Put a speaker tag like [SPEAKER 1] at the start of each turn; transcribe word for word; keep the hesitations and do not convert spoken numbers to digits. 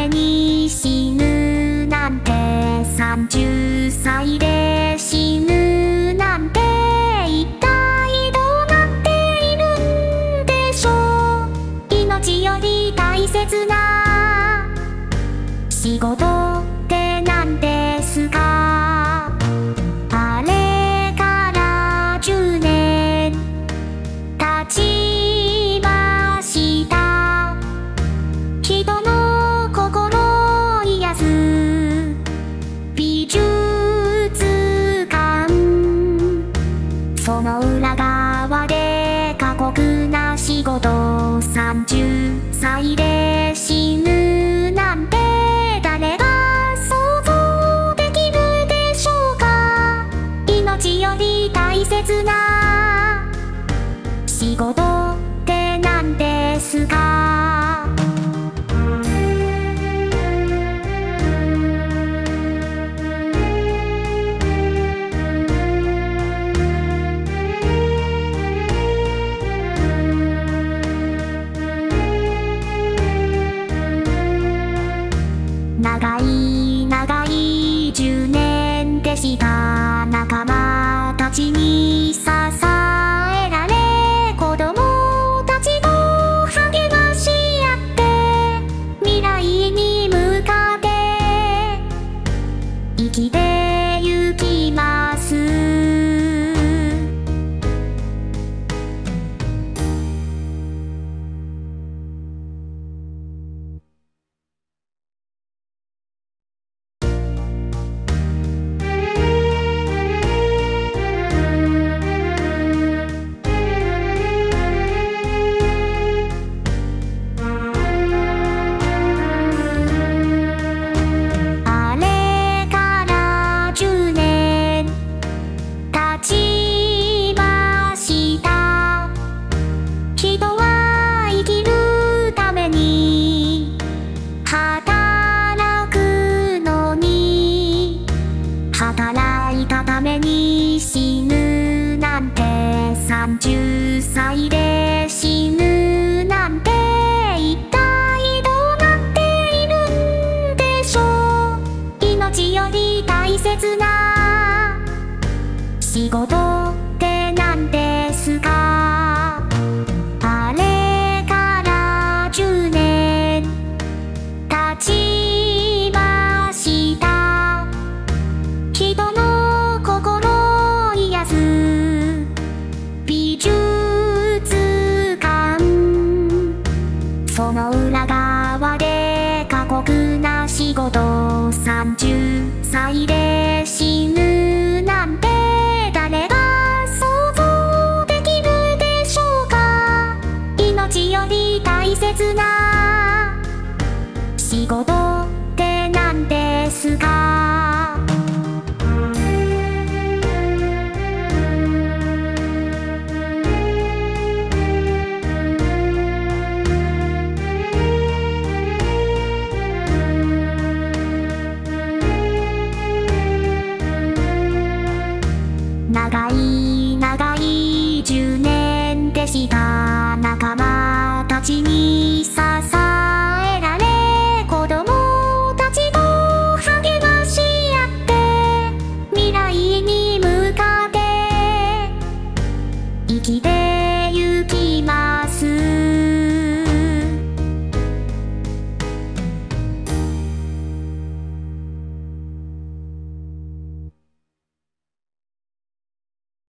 [SPEAKER 1] めに死ぬなんて、さんじゅっさいで死ぬなんて、一体どうなっているんでしょう。命より大切な仕事って何ですか。あれからじゅうねん経ちました。人の心を癒す美術館、その裏側で過酷な仕事。さんじゅっさいで死ぬなんて、誰が想像できるでしょうか。命より大切な仕事って何ですか。長い長いじゅうねんでした。仲間たちに支えられ、子供たちと励まし合って、未来に向かって生きてゆきます。働いたために死ぬなんて、さんじゅっさいで死ぬなんて、一体どうなっているんでしょう。命より大切な仕事って何ですか。あれからじゅうねん経ちました。人の心を癒す美術館、その裏側で過酷な仕事。さんじゅっさいで死ぬなんて、誰が想像できるでしょうか。命より大切な仕事って何ですか。長い長いじゅうねんでした。仲間たちに